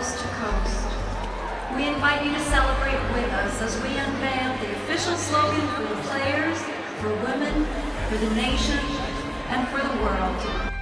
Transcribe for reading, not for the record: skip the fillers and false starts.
coast to coast. We invite you to celebrate with us as we unveil the official slogan for the players, for women, for the nation, and for the world.